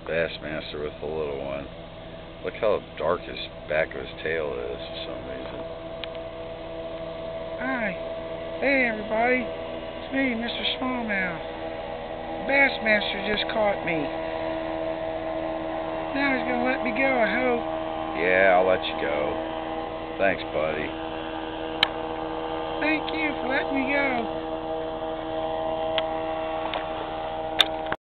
Bassmaster with the little one. Look how dark his back of his tail is for some reason. Hi. Hey, everybody. It's me, Mr. Smallmouth. The Bassmaster just caught me. Now he's going to let me go, I hope. Yeah, I'll let you go. Thanks, buddy. Thank you for letting me go.